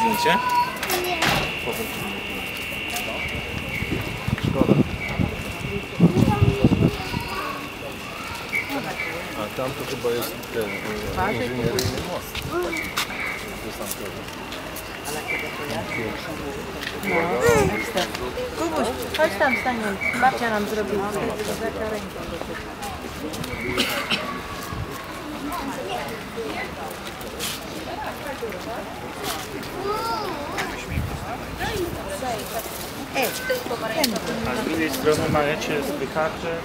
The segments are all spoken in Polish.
zdjęcie? Szkoda. A tam to chyba jest ten inżynieryjny most. Kubuś, chodź tam, stań. Babcia nam zrobiła. A z drugiej strony macie spychacze.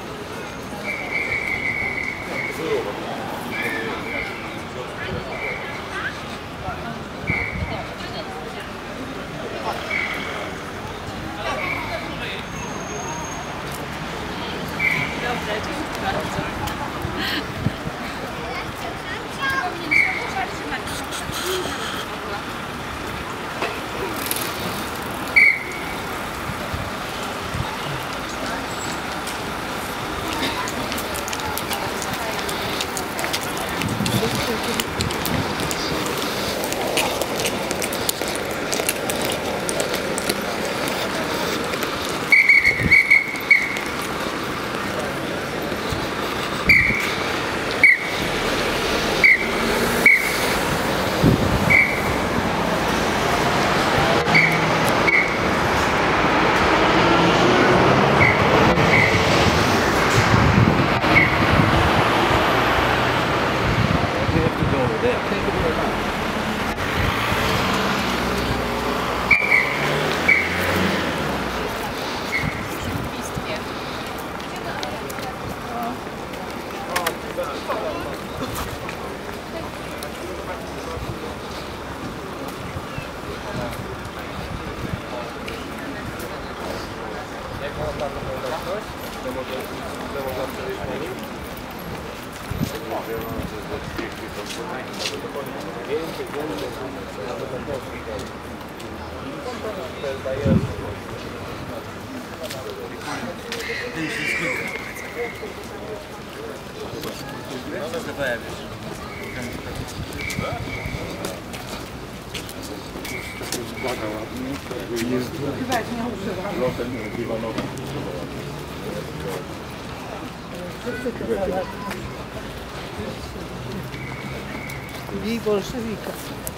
I bolszewika.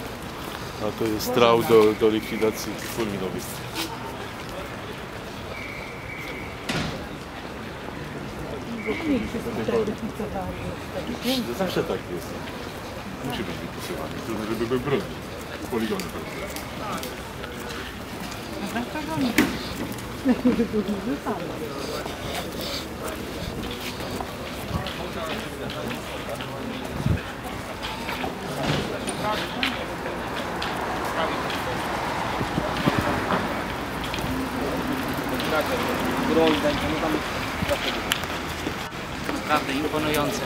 A to jest strzał do likwidacji fulminowych. Zawsze tak jest. Musi być wypisywany, trudno, żeby był brudny. Poligony prawda. Dlaczego nie? Żeby był duży sam. Naprawdę imponujące.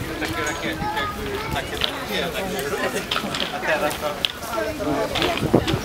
A teraz to...